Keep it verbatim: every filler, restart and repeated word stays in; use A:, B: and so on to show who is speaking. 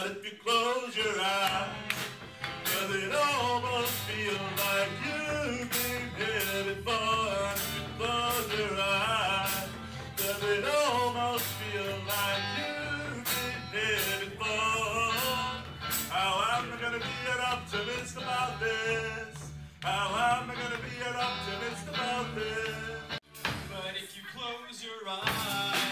A: if you close your eyes? Does it almost feel like you've been here before? If you close your eyes, does it almost feel like you've been here before? How am I gonna be an optimist about this? How am I gonna be an optimist about this?
B: But if you close your eyes,